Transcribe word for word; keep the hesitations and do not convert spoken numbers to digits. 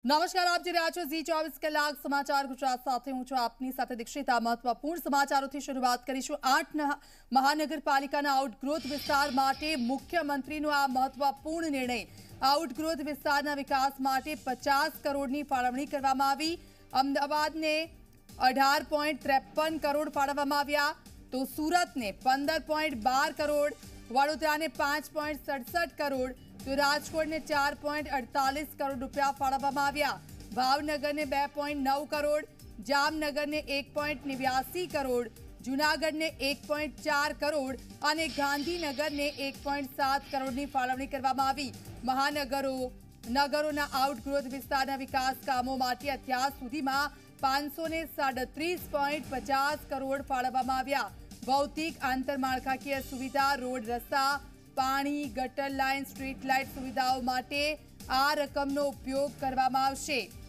નમસ્કાર, આપ જોઈ રહ્યા છો ઝી ચોવીસ કલાક સમાચાર ગુજરાત સાથે હું છું આપની સાથે દીક્ષિતા। મહત્વપૂર્ણ સમાચારોથી શરૂઆત કરીશું। આઠ મહાનગરપાલિકાના આઉટગ્રોથ વિસ્તાર માટે મુખ્યમંત્રીનો આ મહત્વપૂર્ણ નિર્ણય। આઉટગ્રોથ વિસ્તારના વિકાસ માટે પચાસ કરોડની ફાળવણી કરવામાં આવી। અમદાવાદને અઢાર પોઈન્ટ ત્રેપન કરોડ ફાળવવામાં આવ્યા, તો સુરતને પંદર પોઈન્ટ બાર કરોડ, વડોદરાને પાંચ પોઈન્ટ સડસઠ કરોડ, તો રાજકોટને ચાર પોઈન્ટ અડતાલીસ કરોડ રૂપિયા ફાળવવામાં આવ્યા। ભાવનગરને બે પોઈન્ટ નવ કરોડ, જામનગરને એક પોઈન્ટ નેવ્યાસી કરોડ, જૂનાગઢને એક પોઈન્ટ ચાર કરોડ અને ગાંધીનગરને એક પોઈન્ટ સાત કરોડની ફાળવણી કરવામાં આવી। મહાનગરો નગરોના આઉટગ્રોથ વિસ્તારના વિકાસ કામો માટે અત્યાર સુધીમાં પાંચસો ને સાડત્રીસ પોઈન્ટ પચાસ કરોડ ફાળવવામાં આવ્યા। ભૌતિક આંતરમાળખાકીય સુવિધા, રોડ, રસ્તા, પાણી, ગટર લાઇન, સ્ટ્રીટ લાઇટ સુવિધાઓ માટે આ રકમનો ઉપયોગ કરવામાં આવશે।